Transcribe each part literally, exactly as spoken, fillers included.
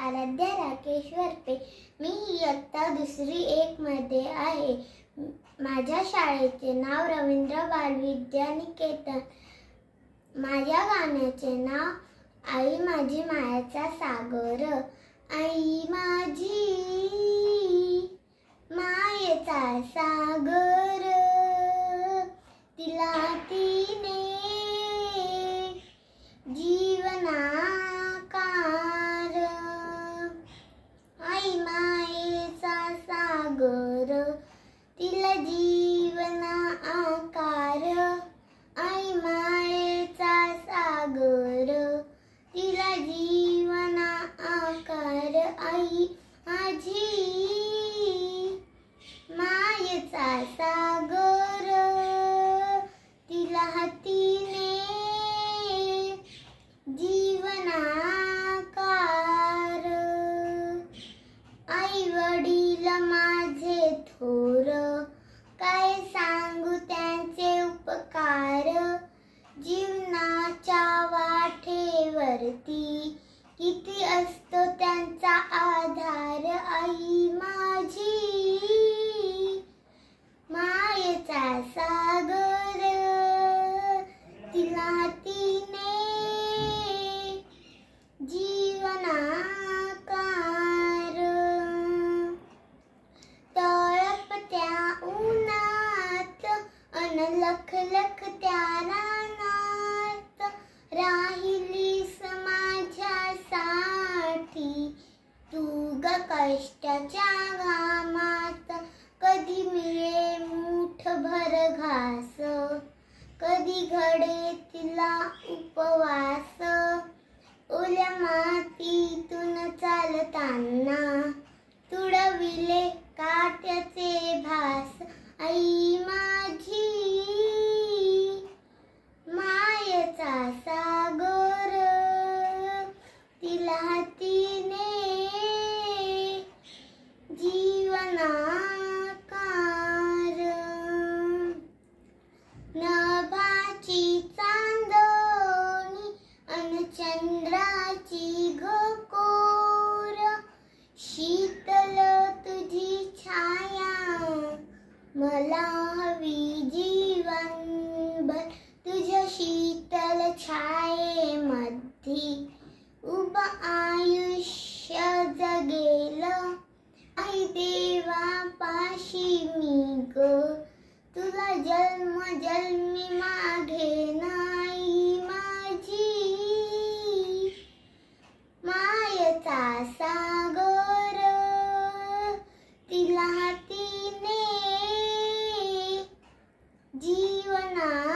आराध्या राकेश वरपे. मी इयत्ता दुसरी एक मध्ये आहे. माझ्या शाळेचे नाव रवींद्र बालविद्या निकेतन. माझ्या गाण्याचे नाव आई माझी मायाचा सागर. आई माझी मायेचा सागर, तिला तिने जीवनाकार. आई मायेचा सागर, तिला जीवना आकार. आई मायेचा सागर, तिला जीवना आकार. आई माझी मायेचा सागर, तिला हातीने जीवनाकार. आई वडील माझे थोर, काय सांगू त्यांचे उपकार. जीवनाच्या वाटेवरती किती असतो त्यांचा आधार. आई माझी मायेचा सागर, तिला हातीने जीवनाकार. तळपत्या उन्हात अन लख लख त्या रानात, राहिलीस माझ्यासाठी तू ग कष्टाच्या घामात. कधी मिळे मुठभर घास, कधी घडे तिला उपवास. ओल्या मातीतून चालताना तुडविले काट्याचे भास. आई माझी मायेचा सागर, तिला हातीने जीवनाकार. नभाची चांदणी अन चंद्राची घोर, शीतल तुझी छाया मला हवी जीवनभर. तुझ्या शीतल छायेमध्ये उभ आयुष्य जगेल. आई देवा पाशी मी ग, तुला जन्म जन्मी मागेन. आई माझी मायेचा सागर, तिला हातीने जीवनाकार.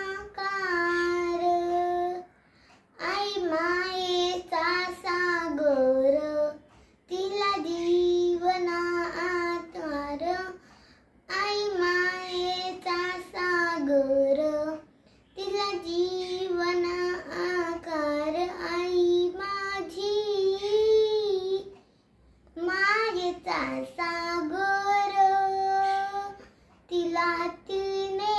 आई मायेचा सागर, तिला जीवना आकार. आई मायेचा सागर, तिला जीवना आकार. आई माझी मायेचा सागर, तिला हातीने